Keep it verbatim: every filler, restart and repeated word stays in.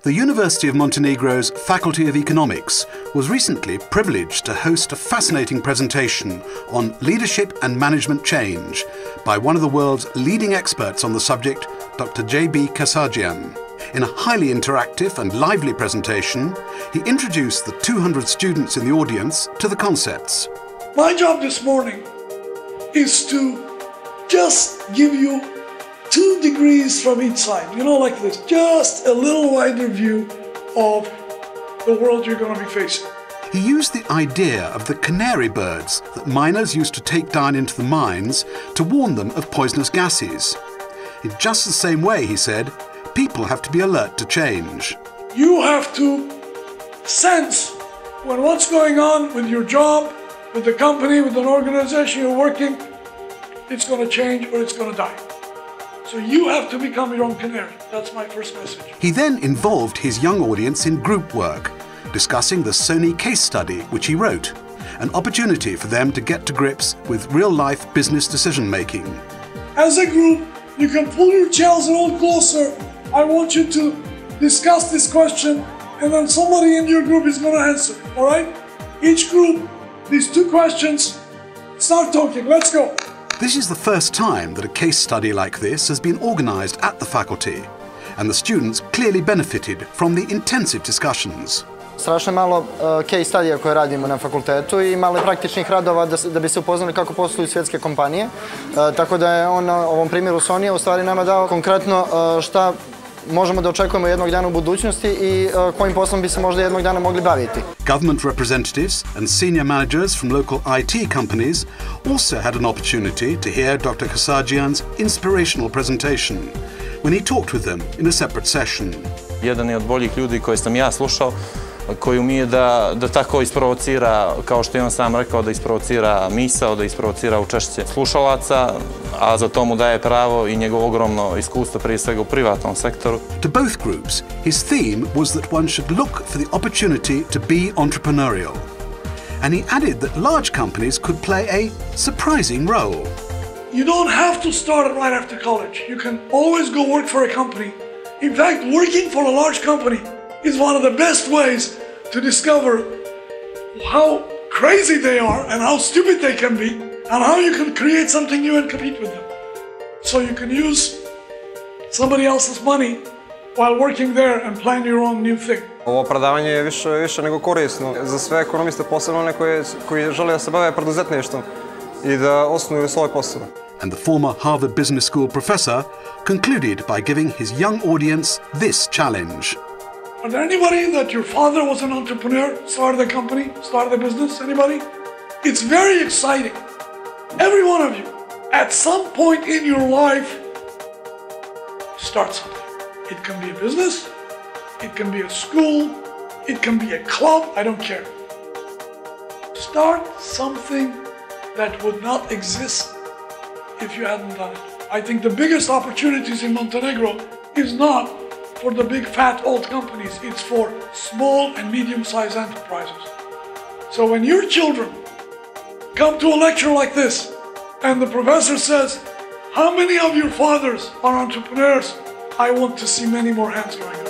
The University of Montenegro's Faculty of Economics was recently privileged to host a fascinating presentation on leadership and management change by one of the world's leading experts on the subject, Doctor J B Kassarjian. In a highly interactive and lively presentation, he introduced the two hundred students in the audience to the concepts. My job this morning is to just give you two degrees from each side, you know, like this, just a little wider view of the world you're going to be facing. He used the idea of the canary birds that miners used to take down into the mines to warn them of poisonous gases. In just the same way, he said, people have to be alert to change. You have to sense when what's going on with your job, with the company, with an organization you're working, it's going to change or it's going to die. So you have to become your own canary. That's my first message. He then involved his young audience in group work, discussing the Sony case study which he wrote, an opportunity for them to get to grips with real-life business decision-making. As a group, you can pull your chairs a little closer. I want you to discuss this question, and then somebody in your group is going to answer, all right? Each group, these two questions, start talking. Let's go. This is the first time that a case study like this has been organized at the faculty, and the students clearly benefited from the intensive discussions. Strašno malo case studija koje radimo na fakultetu i malo praktičnih radova da, da bi se upoznali kako posluju svjetske kompanije. Tako da je on na ovom primjeru Sony u stvari nama dao konkretno šta možemo da očekujemo jednog dana u budućnosti i kojim poslom bi se možda jednog dana mogli baviti. Government representatives and senior managers from local I T companies also had an opportunity to hear Doctor Kassarjian's inspirational presentation when he talked with them in a separate session. Jedan je od boljih ljudi koje sam ja slušao, koji umije da, da tako isprovocira, kao što je on sam rekao, da isprovocira misao, da isprovocira učešće slušalaca, a za to mu daje pravo i njegovo ogromno iskustvo, prije svega u privatnom sektoru. To both groups, his theme was that one should look for the opportunity to be entrepreneurial. And he added that large companies could play a surprising role. You don't have to start it right after college. You can always go work for a company. In fact, working for a large company is one of the best ways to discover how crazy they are and how stupid they can be and how you can create something new and compete with them. So you can use somebody else's money while working there and plan your own new thing. Ovo predavanje je više, više nego korisno za sve ekonomiste, posebno one koji, koji žele da se bave preduzetništvom i da osnuju svoj posao. And the former Harvard Business School professor concluded by giving his young audience this challenge. Are there anybody that your father was an entrepreneur, started a company, started a business? Anybody? It's very exciting. Every one of you, at some point in your life, start something. It can be a business, it can be a school, it can be a club, I don't care. Start something that would not exist if you hadn't done it. I think the biggest opportunities in Montenegro is not for the big fat old companies, it's for small and medium-sized enterprises. So when your children come to a lecture like this and the professor says, how many of your fathers are entrepreneurs? I want to see many more hands going up.